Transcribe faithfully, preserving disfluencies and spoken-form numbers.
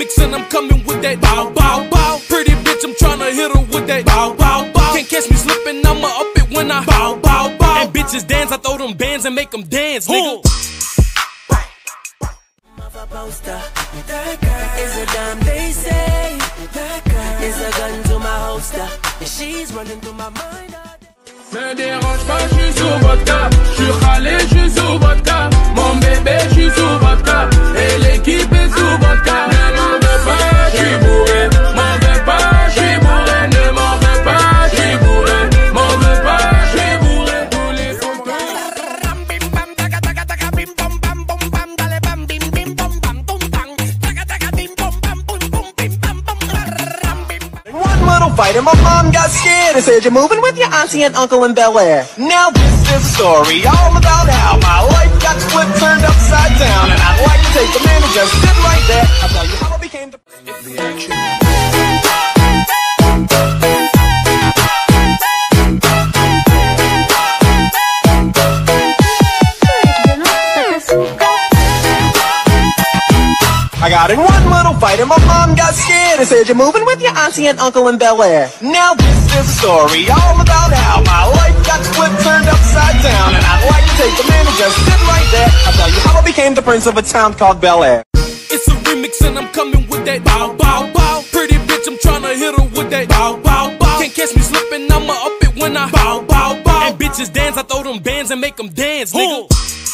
remix and I'm coming with that bow, bow, bow. Pretty bitch, I'm tryna hit her with that bow, bow, bow. Can't catch me slipping, I'ma up it when I bow, bow, bow. And bitches dance, I throw them bands and make them dance, nigga. Poster. That girl is a dime, they say. That girl is a gun to my holster. And she's running through my mind. Me dérange pas, j'suis sous vodka. J'suis râlé, j'suis sous vodka. Mon bébé, j'suis sous vodka. Et l'équipe est sous vodka. Ne m'en veux pas, j'suis bourré. M'en veux pas, j'suis bourré. Ne m'en veux pas, j'suis bourré. M'en veux pas, j'suis bourré. Tous les photos. Little fight and my mom got scared and said, you're moving with your auntie and uncle in Bel Air. Now this is a story all about how my life got flipped, turned upside down, and I'd like to take the man who just did like that. I'll tell you how I became the reaction. I got in one little fight and my mom got scared and said, you're moving with your auntie and uncle in Bel Air. Now this is a story all about how my life got flipped, turned upside down, and I'd like to take the man who just did like that. I'll tell you how I became the prince of a town called Bel Air. It's a remix and I'm coming with that bow, bow, bow. Pretty bitch, I'm tryna hit her with that bow, bow, bow. Can't catch me slipping, I'ma up it when I bow, bow, bow. And bitches dance, I throw them bands and make them dance, nigga.